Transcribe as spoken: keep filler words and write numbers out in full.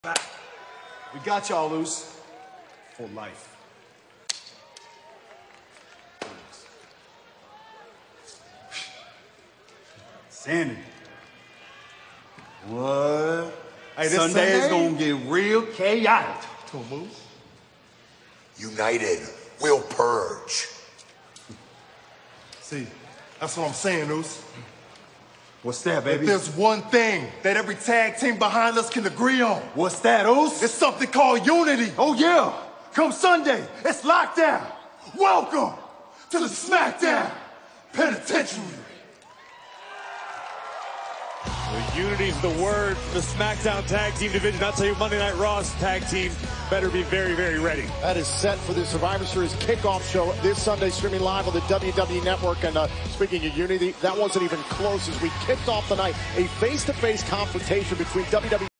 We got y'all loose for life. Sandy. What? Hey, this Sunday is Sunday? gonna get real chaotic. Come on, move. United will purge. See, that's what I'm saying, Oos. What's that, If baby? there's one thing that every tag team behind us can agree on, What's that, Oos? it's something called unity. Oh, yeah. Come Sunday, it's lockdown. Welcome to the SmackDown Penitentiary. Well, unity's the word for the SmackDown Tag Team Division. I'll tell you, Monday Night Raw's tag team better be very, very ready. That is set for the Survivor Series kickoff show this Sunday, streaming live on the W W E Network. And uh, speaking of unity, that wasn't even close as we kicked off the night. A face-to-face confrontation between W W E